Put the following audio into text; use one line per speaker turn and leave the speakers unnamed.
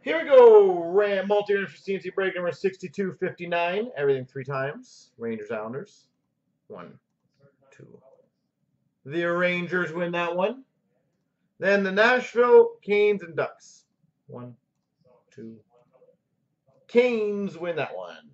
Here we go. Multi Random for C&C break number 6259. Everything 3 times. Rangers, Islanders. 1, 2. The Rangers win that one. Then the Nashville Canes and Ducks. 1, 2. Canes win that one.